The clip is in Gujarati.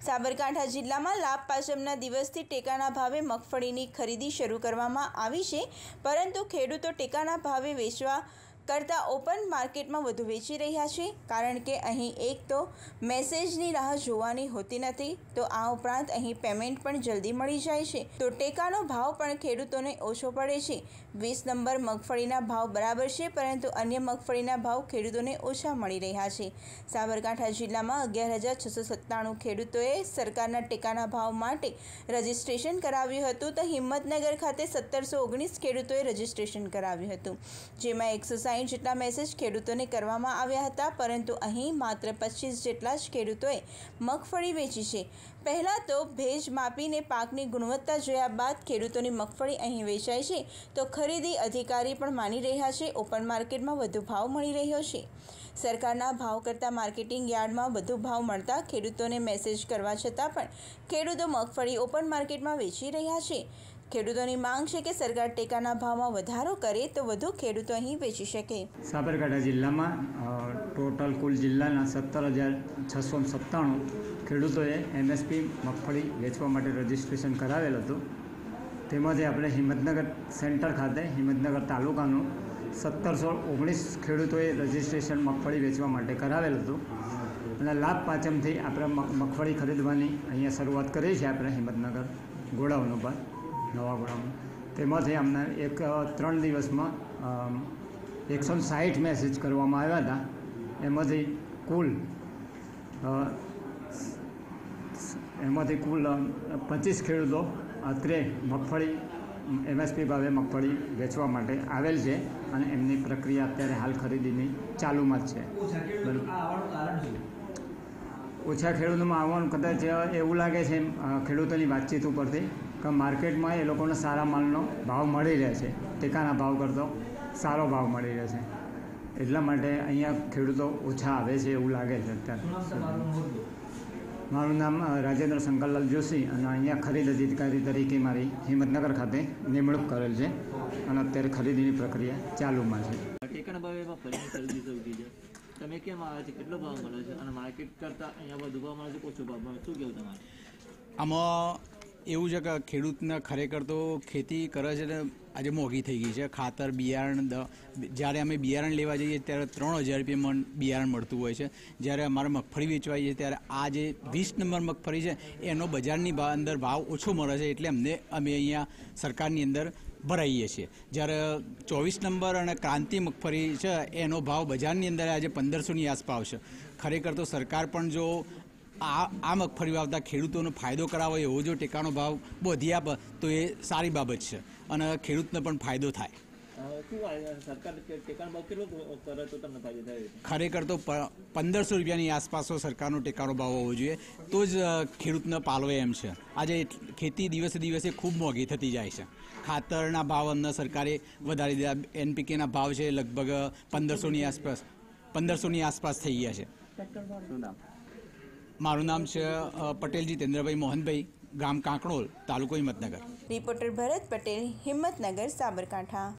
સાબરકાંઠા જિલ્લામાં લાભ પાંચમના દિવસથી ટેકાના ભાવે મગફળીની ખરીદી શરૂ કરવામાં આવી છે, પરંતુ ખેડૂતો ટેકાના ભાવે વેચવા કરતાં ઓપન માર્કેટમાં વધુ વેચી રહ્યા છે, કારણ કે અહીં એક તો મેસેજની રાહ જોવાની હોતી નથી, તો આ ઉપરાંત અહીં પેમેન્ટ પણ જલ્દી મળી જાય છે, તો ટેકાનો ભાવ પણ ખેડૂતોને ઓછો પડે છે। 20 નંબર મગફળીના ભાવ બરાબર છે, પરંતુ અન્ય મગફળીના ભાવ ખેડૂતોને ઓછા મળી રહ્યા છે। સાબરકાંઠા જિલ્લામાં 11,697 ખેડૂતોએ સરકારના ટેકાના ભાવ માટે રજીસ્ટ્રેશન કરાવ્યું હતું, તો હિંમતનગર ખાતે 1719 ખેડૂતોએ રજીસ્ટ્રેશન કરાવ્યું હતું, જેમાં 160 જેટલા મેસેજ ખેડૂતોને કરવામાં આવ્યા હતા, પરંતુ અહીં માત્ર 25 જેટલા જ ખેડૂતોએ મગફળી વેચી છે। પહેલાં તો ભેજ માપીને પાકની ગુણવત્તા જોયા બાદ ખેડૂતોની મગફળી અહીં વેચાય છે, તો ખરીદી અધિકારી પણ માની રહ્યા છે ઓપન માર્કેટમાં વધુ ભાવ મળી રહ્યો છે। સરકારના ભાવ કરતાં માર્કેટિંગ યાર્ડમાં વધુ ભાવ મળતા ખેડૂતોને મેસેજ કરવા છતાં પણ ખેડૂતો મગફળી ઓપન માર્કેટમાં વેચી રહ્યા છે। ખેડૂતોની માંગ છે કે સરકાર ટેકાના ભાવમાં વધારો કરે તો વધુ ખેડૂતો અહીં વેચી શકે। સાબરકાંઠા જિલ્લામાં ટોટલ કુલ જિલ્લાના 17,697 ખેડૂતોએ એમએસપી મગફળી વેચવા માટે રજીસ્ટ્રેશન કરાવેલ હતું। તેમાંથી આપણે હિંમતનગર સેન્ટર ખાતે હિંમતનગર તાલુકાનું 1719 ખેડૂતોએ રજીસ્ટ્રેશન મગફળી વેચવા માટે કરાવેલ હતું, અને લાભ પાંચમથી આપણે મગફળી ખરીદવાની અહીંયા શરૂઆત કરી છે આપણે હિંમતનગર ગોડાઉન ઉપર, નવા ગોડાઉન। તેમાંથી અમને 3 દિવસમાં 160 મેસેજ કરવામાં આવ્યા હતા, એમાંથી કુલ 25 ખેડૂતો અત્રે મગફળી એમએસપી ભાવે મગફળી વેચવા માટે આવેલ છે, અને એમની પ્રક્રિયા અત્યારે હાલ ખરીદીની ચાલુમાં જ છે। ઓછા ખેડૂતોમાં આવવાનું કદાચ એવું લાગે છે ખેડૂતોની વાતચીત ઉપરથી કે માર્કેટમાં એ લોકોને સારા માલનો ભાવ મળી રહે છે, ટેકાના ભાવ કરતો સારો ભાવ મળી રહે છે, એટલા માટે અહીંયા ખેડૂતો ઓછા આવે છે એવું લાગે છે અત્યારે। મારું નામ રાજેન્દ્ર શંકરલાલ જોશી, અને અહીંયા ખરીદ અધિકારી તરીકે મારી હિંમતનગર ખાતે નિમણૂક કરેલ છે, અને અત્યારે ખરીદીની પ્રક્રિયા ચાલુમાં છે। ટેકાના ભાવે મગફળીની ખરીદી શરૂ થઈ છે, તમે કેમ આવે છે, કેટલો ભાવ મળે છે, અને માર્કેટ કરતાં અહીંયા વધુ ભાવ મળે છે, ઓછો ભાવ મળે, શું કહેવું તમારે? આમાં એવું છે કે ખેડૂતને ખરેખર તો ખેતી કરે છે ને આજે મોંઘી થઈ ગઈ છે। ખાતર, બિયારણ, જ્યારે અમે બિયારણ લેવા જઈએ ત્યારે 3,000 રૂપિયા મણ બિયારણ મળતું હોય છે, જ્યારે અમારે મગફળી વેચવા જઈએ ત્યારે આ જે 20 નંબર મગફળી છે એનો બજારની અંદર ભાવ ઓછો મળે છે, એટલે અમે અહીંયા સરકારની અંદર ભરાઈએ છીએ। જ્યારે 24 નંબર અને ક્રાંતિ મગફળી છે એનો ભાવ બજારની અંદર આજે 1500ની આસપાસ છે। ખરેખર તો સરકાર પણ જો આ મગફળી વાવતા ખેડૂતોનો ફાયદો કરાવે એવો જો ટેકાનો ભાવ વધી આપે તો એ સારી બાબત છે, અને ખેડૂતને પણ ફાયદો થાય। ખરેખર તો 1500 રૂપિયાની આસપાસ સરકારનો ટેકાનો ભાવ હોવો જોઈએ, તો જ ખેડૂતને પાલવે એમ છે। આજે ખેતી દિવસે દિવસે ખૂબ મોંઘી થતી જાય છે। ખાતરના ભાવ અમને સરકારે વધારી દીધા, એનપીકેના ભાવ છે લગભગ 1500ની આસપાસ થઈ ગયા છે। મારું નામ છે પટેલ જીતેન્દ્રભાઈ મોહનભાઈ, ગામ કાંકણોલ, તાલુકો હિંમતનગર। રિપોર્ટર ભરત પટેલ, હિંમતનગર, સાબરકાંઠા।